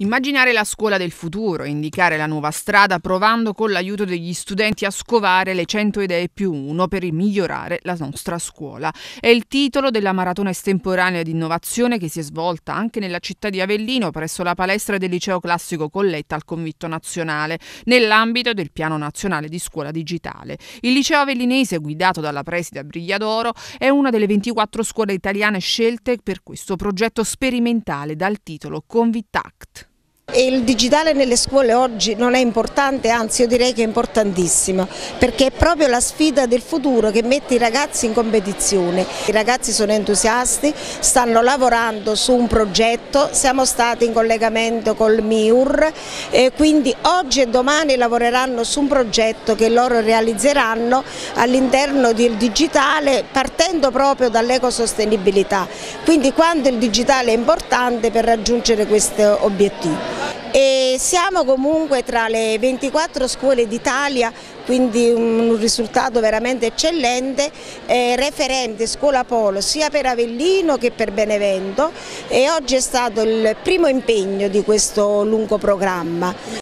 Immaginare la scuola del futuro, indicare la nuova strada provando con l'aiuto degli studenti a scovare le 100 idee più uno per migliorare la nostra scuola. È il titolo della maratona estemporanea di innovazione che si è svolta anche nella città di Avellino presso la palestra del liceo classico Colletta al Convitto Nazionale, nell'ambito del Piano Nazionale di Scuola Digitale. Il liceo avellinese, guidato dalla preside Brigliadoro, è una delle 24 scuole italiane scelte per questo progetto sperimentale dal titolo Convitact. Il digitale nelle scuole oggi non è importante, anzi io direi che è importantissimo, perché è proprio la sfida del futuro che mette i ragazzi in competizione. I ragazzi sono entusiasti, stanno lavorando su un progetto, siamo stati in collegamento col MIUR e quindi oggi e domani lavoreranno su un progetto che loro realizzeranno all'interno del digitale partendo proprio dall'ecosostenibilità. Quindi quanto il digitale è importante per raggiungere questo obiettivo. E siamo comunque tra le 24 scuole d'Italia, quindi un risultato veramente eccellente, referente scuola polo sia per Avellino che per Benevento, e oggi è stato il primo impegno di questo lungo programma.